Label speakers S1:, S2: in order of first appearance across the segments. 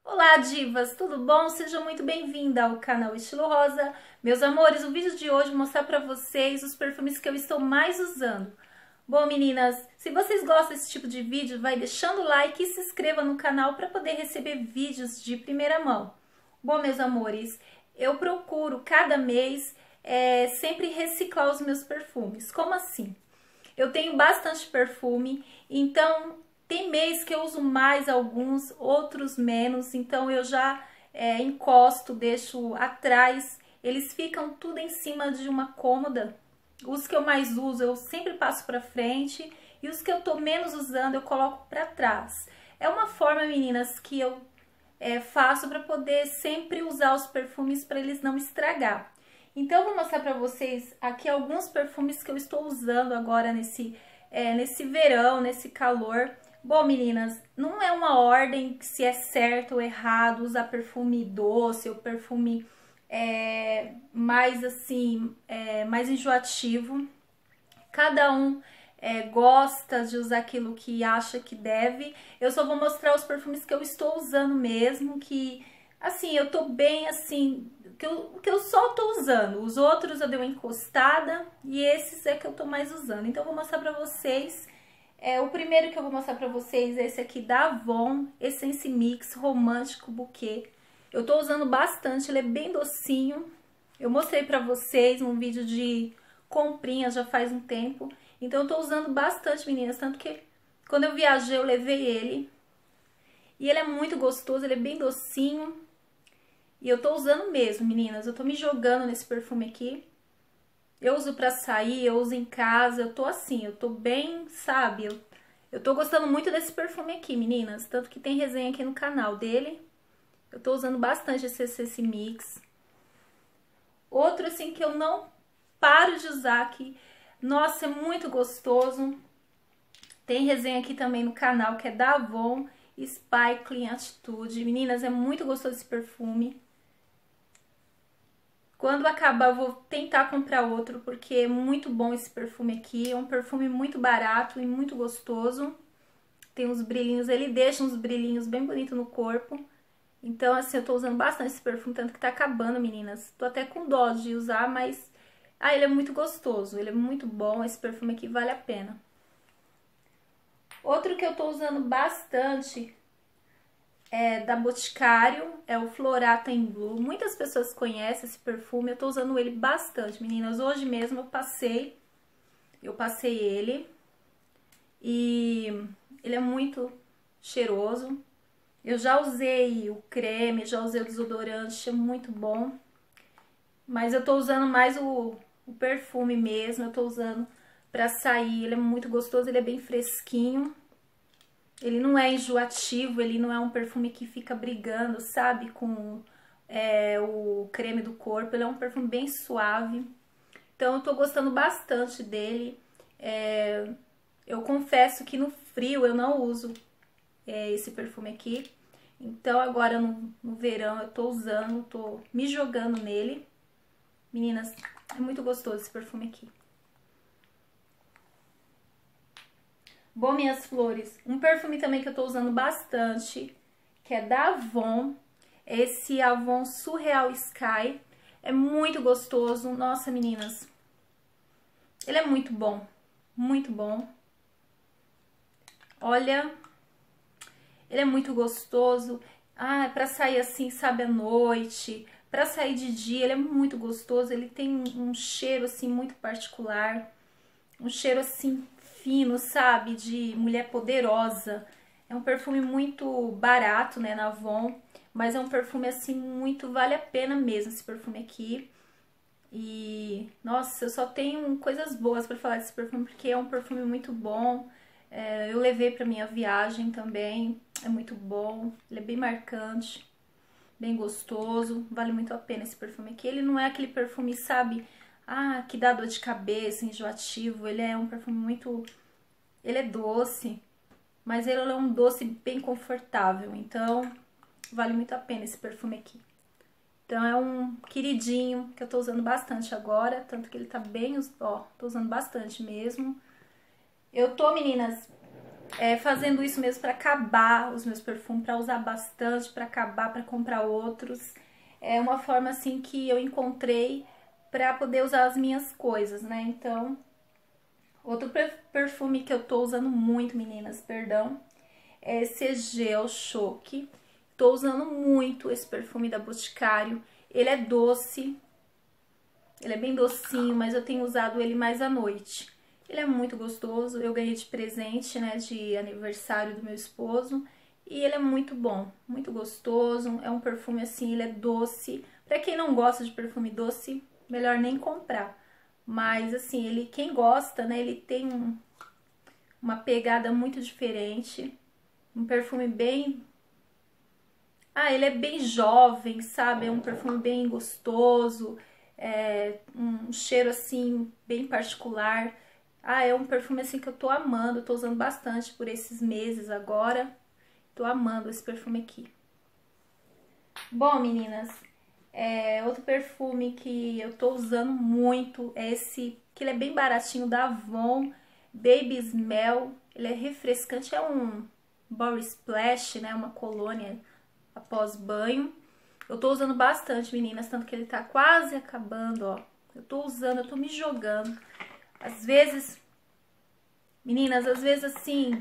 S1: Olá, divas, tudo bom? Sejam muito bem-vindas ao canal Estilo Rosa. Meus amores, o vídeo de hoje vou mostrar para vocês os perfumes que eu estou mais usando. Bom, meninas, se vocês gostam desse tipo de vídeo, vai deixando o like e se inscreva no canal para poder receber vídeos de primeira mão. Bom, meus amores, eu procuro cada mês sempre reciclar os meus perfumes. Como assim? Eu tenho bastante perfume, então tem mês que eu uso mais alguns, outros menos, então eu já encosto, deixo atrás, eles ficam tudo em cima de uma cômoda. Os que eu mais uso eu sempre passo para frente e os que eu tô menos usando eu coloco para trás. É uma forma, meninas, que eu faço para poder sempre usar os perfumes para eles não estragar. Então, eu vou mostrar para vocês aqui alguns perfumes que eu estou usando agora nesse verão, nesse calor. Bom, meninas, não é uma ordem se é certo ou errado usar perfume doce ou perfume mais assim, mais enjoativo. Cada um gosta de usar aquilo que acha que deve. Eu só vou mostrar os perfumes que eu estou usando mesmo, que assim, eu tô bem assim, que eu só tô usando. Os outros eu dei uma encostada e esses é que eu tô mais usando. Então eu vou mostrar pra vocês. O primeiro que eu vou mostrar pra vocês é esse aqui da Avon, Essence Mix Romântico Bouquet. Eu tô usando bastante, ele é bem docinho. Eu mostrei pra vocês um vídeo de comprinhas já faz um tempo. Então eu tô usando bastante, meninas, tanto que quando eu viajei eu levei ele. E ele é muito gostoso, ele é bem docinho. E eu tô usando mesmo, meninas, eu tô me jogando nesse perfume aqui. Eu uso pra sair, eu uso em casa, eu tô assim, eu tô bem, sabe? Eu tô gostando muito desse perfume aqui, meninas. Tanto que tem resenha aqui no canal dele. Eu tô usando bastante esse mix. Outro, assim, que eu não paro de usar aqui. Nossa, é muito gostoso. Tem resenha aqui também no canal, que é da Avon, Sparkling Attitude. Meninas, é muito gostoso esse perfume. Quando acabar, eu vou tentar comprar outro, porque é muito bom esse perfume aqui. É um perfume muito barato e muito gostoso. Tem uns brilhinhos, ele deixa uns brilhinhos bem bonitos no corpo. Então, assim, eu tô usando bastante esse perfume, tanto que tá acabando, meninas. Tô até com dó de usar, mas... ele é muito gostoso, ele é muito bom. Esse perfume aqui vale a pena. Outro que eu tô usando bastante... da Boticário, é o Florata in Blue. Muitas pessoas conhecem esse perfume, eu tô usando ele bastante, meninas. Hoje mesmo eu passei ele e ele é muito cheiroso. Eu já usei o creme, já usei o desodorante, é muito bom. Mas eu tô usando mais o perfume mesmo, eu tô usando pra sair. Ele é muito gostoso, ele é bem fresquinho. Ele não é enjoativo, ele não é um perfume que fica brigando, sabe, com o creme do corpo. Ele é um perfume bem suave. Então eu tô gostando bastante dele. Eu confesso que no frio eu não uso esse perfume aqui. Então agora no verão eu tô usando, tô me jogando nele. Meninas, é muito gostoso esse perfume aqui. Bom, minhas flores, um perfume também que eu tô usando bastante, que é da Avon, esse Avon Surreal Sky, é muito gostoso, nossa, meninas, ele é muito bom, olha, ele é muito gostoso, pra sair assim, sabe, à noite, pra sair de dia, ele é muito gostoso, ele tem um cheiro assim muito particular, um cheiro assim fino, sabe, de mulher poderosa. É um perfume muito barato, né, na Avon, mas é um perfume assim muito, vale a pena mesmo esse perfume aqui. E nossa, eu só tenho coisas boas para falar desse perfume, porque é um perfume muito bom. Eu levei para minha viagem também, é muito bom, ele é bem marcante, bem gostoso, vale muito a pena esse perfume aqui. Ele não é aquele perfume, sabe, que dá dor de cabeça, enjoativo. Ele é um perfume muito... Ele é doce, mas ele é um doce bem confortável. Então, vale muito a pena esse perfume aqui. Então, é um queridinho que eu tô usando bastante agora. Tanto que ele tá bem... Ó, tô usando bastante mesmo. Eu tô, meninas, fazendo isso mesmo para acabar os meus perfumes, para usar bastante, para acabar, para comprar outros. É uma forma assim que eu encontrei para poder usar as minhas coisas, né? Então, outro perfume que eu tô usando muito, meninas, perdão, é esse Gel Choque. Tô usando muito esse perfume da Boticário. Ele é doce, ele é bem docinho, mas eu tenho usado ele mais à noite. Ele é muito gostoso, eu ganhei de presente, né, de aniversário do meu esposo. E ele é muito bom, muito gostoso, é um perfume assim, ele é doce. Pra quem não gosta de perfume doce, melhor nem comprar. Mas assim, ele, quem gosta, né, ele tem uma pegada muito diferente. Um perfume bem... ele é bem jovem, sabe? É um perfume bem gostoso, um cheiro assim, bem particular. É um perfume assim que eu tô amando, tô usando bastante por esses meses agora. Tô amando esse perfume aqui. Bom, meninas, outro perfume que eu tô usando muito é esse, que ele é bem baratinho, da Avon, Baby Smell. Ele é refrescante, é um body splash, né, uma colônia após banho. Eu tô usando bastante, meninas, tanto que ele tá quase acabando, ó. Eu tô usando, eu tô me jogando. Às vezes, meninas, às vezes assim,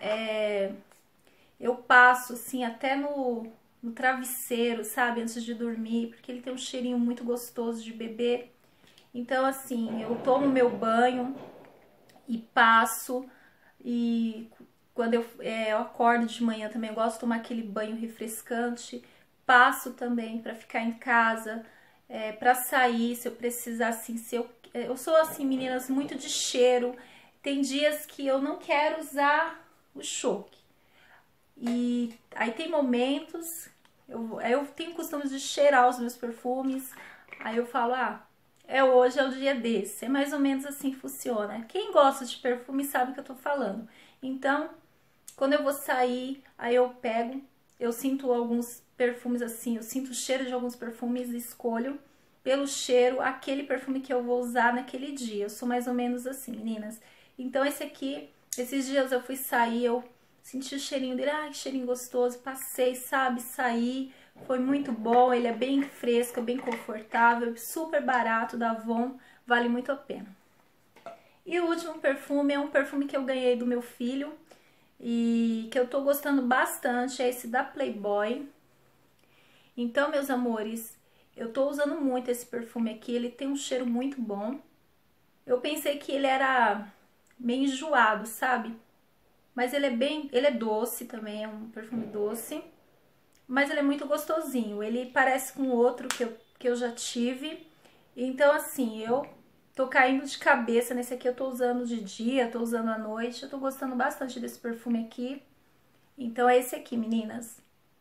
S1: eu passo assim até no travesseiro, sabe, antes de dormir, porque ele tem um cheirinho muito gostoso de bebê. Então assim, eu tomo meu banho e passo, e quando eu acordo de manhã também eu gosto de tomar aquele banho refrescante. Passo também para ficar em casa, para sair, se eu precisar, assim, eu sou assim, meninas, muito de cheiro. Tem dias que eu não quero usar o choque. E aí tem momentos, eu tenho costume de cheirar os meus perfumes, aí eu falo, hoje é o dia desse. É mais ou menos assim que funciona. Quem gosta de perfume sabe o que eu tô falando. Então, quando eu vou sair, aí eu pego, eu sinto alguns perfumes assim, eu sinto o cheiro de alguns perfumes e escolho pelo cheiro aquele perfume que eu vou usar naquele dia. Eu sou mais ou menos assim, meninas. Então esse aqui, esses dias eu fui sair, eu senti o cheirinho dele, que cheirinho gostoso, passei, sabe, saí, foi muito bom, ele é bem fresco, bem confortável, super barato, da Avon, vale muito a pena. E o último perfume é um perfume que eu ganhei do meu filho e que eu tô gostando bastante, é esse da Playboy. Então, meus amores, eu tô usando muito esse perfume aqui, ele tem um cheiro muito bom. Eu pensei que ele era meio enjoado, sabe? Mas ele é doce também, é um perfume doce. Mas ele é muito gostosinho, ele parece com outro que eu já tive. Então, assim, eu tô caindo de cabeça nesse aqui, eu tô usando de dia, tô usando à noite. Eu tô gostando bastante desse perfume aqui. Então, é esse aqui, meninas.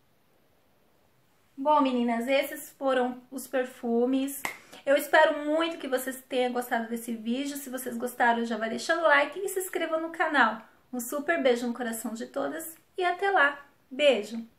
S1: Bom, meninas, esses foram os perfumes. Eu espero muito que vocês tenham gostado desse vídeo. Se vocês gostaram, já vai deixando o like e se inscreva no canal. Um super beijo no coração de todas e até lá. Beijo!